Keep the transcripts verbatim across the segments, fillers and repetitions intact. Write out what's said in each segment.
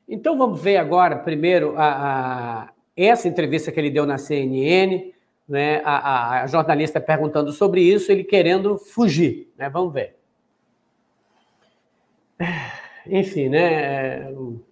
Então vamos ver agora, primeiro, a, a, essa entrevista que ele deu na C N N, né, a, a, a jornalista perguntando sobre isso, ele querendo fugir, né? Vamos ver. Enfim, né?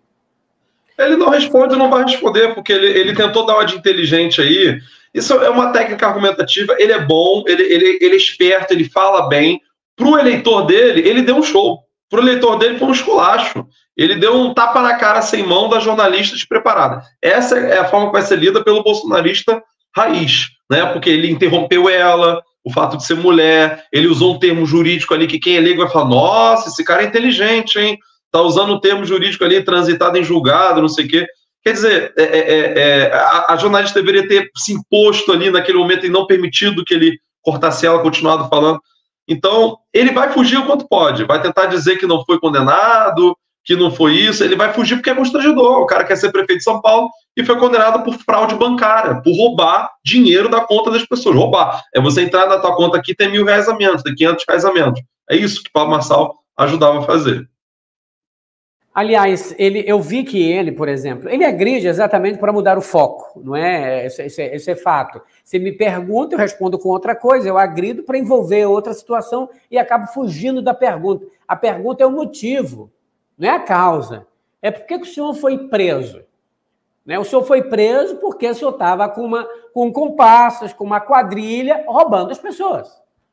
Ele não responde, não vai responder, porque ele, ele tentou dar uma de inteligente aí. Isso é uma técnica argumentativa, ele é bom, ele, ele, ele é esperto, ele fala bem. Para o eleitor dele, ele deu um show. Para o eleitor dele foi um esculacho. Ele deu um tapa na cara sem mão da jornalista despreparada. Essa é a forma que vai ser lida pelo bolsonarista raiz, né? Porque ele interrompeu ela, o fato de ser mulher, ele usou um termo jurídico ali que quem é leigo vai falar, nossa, esse cara é inteligente, hein? Tá usando um termo jurídico ali, transitado em julgado, não sei o quê. Quer dizer, é, é, é, a, a jornalista deveria ter se imposto ali naquele momento e não permitido que ele cortasse ela, continuado falando. Então, ele vai fugir o quanto pode, vai tentar dizer que não foi condenado, que não foi isso, ele vai fugir porque é constrangedor. O cara quer ser prefeito de São Paulo e foi condenado por fraude bancária, por roubar dinheiro da conta das pessoas. Roubar. É você entrar na tua conta aqui e tem mil reais a menos, tem quinhentos reais a menos. É isso que o Pablo Marçal ajudava a fazer. Aliás, ele, eu vi que ele, por exemplo, ele agride exatamente para mudar o foco, não é? Esse, esse, esse é fato. Se me pergunta, eu respondo com outra coisa, eu agrido para envolver outra situação e acabo fugindo da pergunta. A pergunta é o motivo, não é a causa. É por que o senhor foi preso? Né? O senhor foi preso porque o senhor estava com, uma, com comparsas, com uma quadrilha, roubando as pessoas.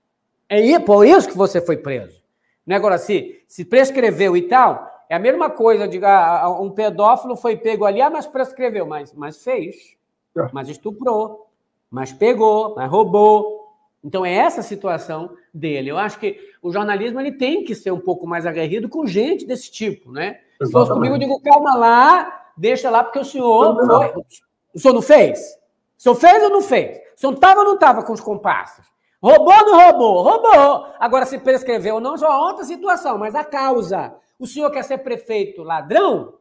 É por isso que você foi preso. Não é agora, se, se prescreveu e tal... É a mesma coisa, diga, um pedófilo foi pego ali, ah, mas prescreveu, mas, mas fez, mas estuprou, mas pegou, mas roubou. Então é essa a situação dele. Eu acho que o jornalismo ele tem que ser um pouco mais aguerrido com gente desse tipo, né? Exatamente. Se fosse comigo, eu digo, calma lá, deixa lá, porque o senhor foi... O senhor não fez? O senhor fez ou não fez? O senhor estava ou não estava com os comparsas? Roubou ou não roubou? Roubou. Agora, se prescreveu ou não, já é outra situação, mas a causa... O senhor quer ser prefeito ladrão?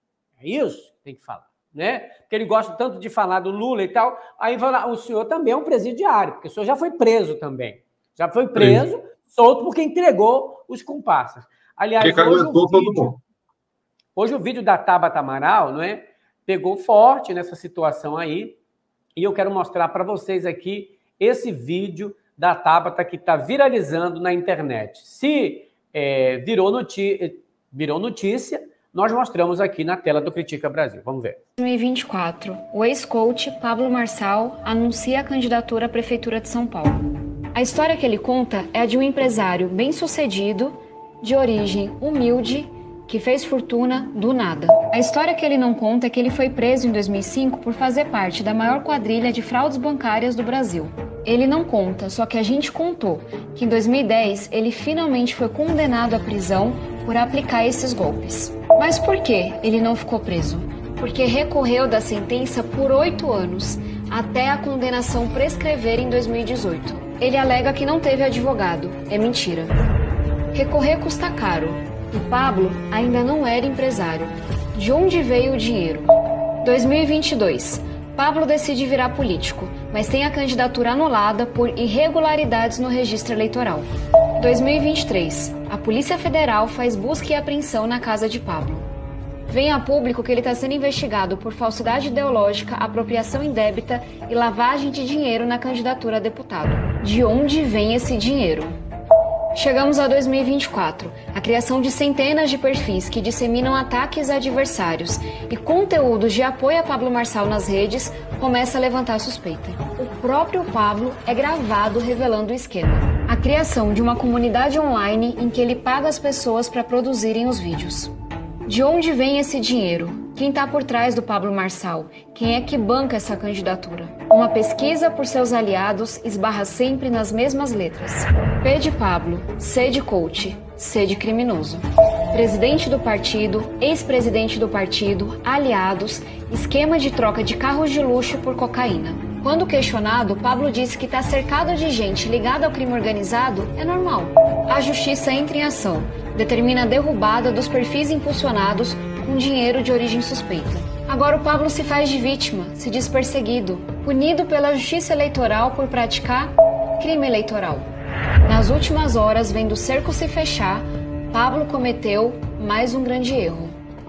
É isso que tem que falar, né? Porque ele gosta tanto de falar do Lula e tal. Aí o senhor também é um presidiário, porque o senhor já foi preso também. Já foi preso, Sim. solto, porque entregou os comparsas. Aliás, hoje o, vídeo, hoje o vídeo da Tabata Amaral, não é? Pegou forte nessa situação aí. E eu quero mostrar para vocês aqui esse vídeo da Tabata que está viralizando na internet. Se é, virou notícia... Virou notícia, nós mostramos aqui na tela do Critica Brasil. Vamos ver. dois mil e vinte e quatro, o ex-coach Pablo Marçal anuncia a candidatura à Prefeitura de São Paulo. A história que ele conta é a de um empresário bem-sucedido, de origem humilde, que fez fortuna do nada. A história que ele não conta é que ele foi preso em dois mil e cinco por fazer parte da maior quadrilha de fraudes bancárias do Brasil. Ele não conta, só que a gente contou que em dois mil e dez ele finalmente foi condenado à prisão por aplicar esses golpes. Mas por que ele não ficou preso? Porque recorreu da sentença por oito anos, até a condenação prescrever em dois mil e dezoito. Ele alega que não teve advogado. É mentira. Recorrer custa caro. E Pablo ainda não era empresário. De onde veio o dinheiro? dois mil e vinte e dois. Pablo decide virar político, mas tem a candidatura anulada por irregularidades no registro eleitoral. dois mil e vinte e três. A Polícia Federal faz busca e apreensão na casa de Pablo. Vem a público que ele está sendo investigado por falsidade ideológica, apropriação indébita e lavagem de dinheiro na candidatura a deputado. De onde vem esse dinheiro? Chegamos a dois mil e vinte e quatro, a criação de centenas de perfis que disseminam ataques a adversários e conteúdos de apoio a Pablo Marçal nas redes começa a levantar suspeita. O próprio Pablo é gravado revelando o esquema. A criação de uma comunidade online em que ele paga as pessoas para produzirem os vídeos. De onde vem esse dinheiro? Quem está por trás do Pablo Marçal? Quem é que banca essa candidatura? Uma pesquisa por seus aliados esbarra sempre nas mesmas letras. P de Pablo, C de coach, C de criminoso. Presidente do partido, ex-presidente do partido, aliados, esquema de troca de carros de luxo por cocaína. Quando questionado, Pablo disse que está cercado de gente ligada ao crime organizado é normal. A justiça entra em ação, determina a derrubada dos perfis impulsionados com dinheiro de origem suspeita. Agora o Pablo se faz de vítima, se diz perseguido, punido pela justiça eleitoral por praticar crime eleitoral. Nas últimas horas, vendo o cerco se fechar, Pablo cometeu mais um grande erro.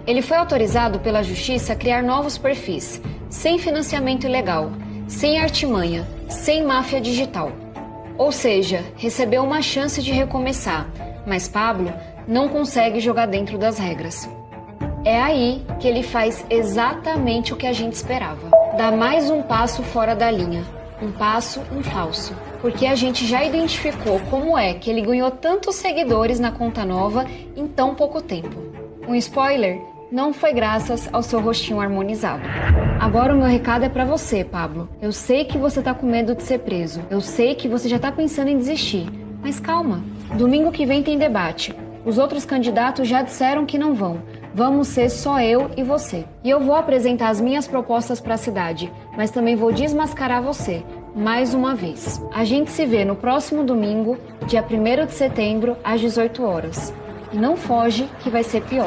Ele foi autorizado pela Justiça a criar novos perfis, sem financiamento ilegal, sem artimanha, sem máfia digital. Ou seja, recebeu uma chance de recomeçar, mas Pablo não consegue jogar dentro das regras. É aí que ele faz exatamente o que a gente esperava. Dá mais um passo fora da linha, um passo em falso. Porque a gente já identificou como é que ele ganhou tantos seguidores na conta nova em tão pouco tempo. Um spoiler, não foi graças ao seu rostinho harmonizado. Agora o meu recado é pra você, Pablo. Eu sei que você tá com medo de ser preso. Eu sei que você já tá pensando em desistir. Mas calma, domingo que vem tem debate. Os outros candidatos já disseram que não vão. Vamos ser só eu e você. E eu vou apresentar as minhas propostas para a cidade, mas também vou desmascarar você, mais uma vez. A gente se vê no próximo domingo, dia primeiro de setembro, às dezoito horas. E não foge, que vai ser pior.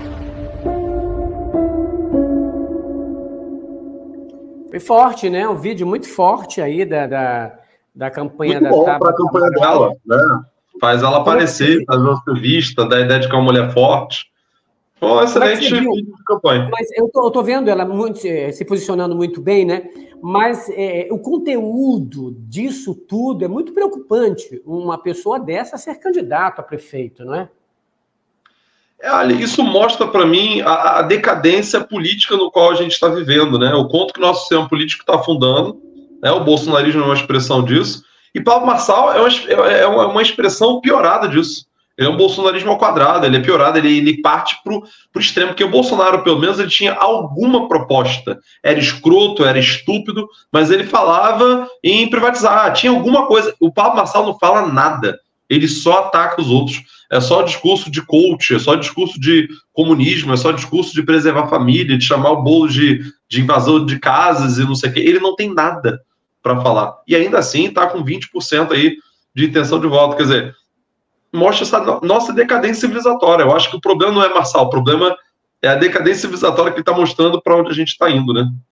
Foi forte, né? Um vídeo muito forte aí da, da, da campanha muito da bom Tabata. para a campanha dela, né? Faz ela aparecer, faz uma entrevista, dá a ideia de que é uma mulher forte. Foi um excelente vídeo de campanha. Mas eu tô, eu tô vendo ela muito, se posicionando muito bem, né? Mas é, o conteúdo disso tudo é muito preocupante. Uma pessoa dessa ser candidato a prefeito, não é? É, olha, isso mostra para mim a, a decadência política no qual a gente está vivendo, né? O quanto que o nosso sistema político está afundando, né? O bolsonarismo é uma expressão disso. E Pablo Marçal é uma, é uma expressão piorada disso. Ele é um bolsonarismo ao quadrado, ele é piorado, ele, ele parte para o extremo, porque o Bolsonaro, pelo menos, ele tinha alguma proposta. Era escroto, era estúpido, mas ele falava em privatizar, tinha alguma coisa. O Pablo Marçal não fala nada, ele só ataca os outros. É só discurso de coach, é só discurso de comunismo, é só discurso de preservar a família, de chamar o bolo de, de invasão de casas e não sei o quê. Ele não tem nada para falar. E ainda assim está com vinte por cento aí de intenção de voto. Quer dizer, mostra essa nossa decadência civilizatória. Eu acho que o problema não é Marçal, o problema é a decadência civilizatória que ele está mostrando para onde a gente está indo, né?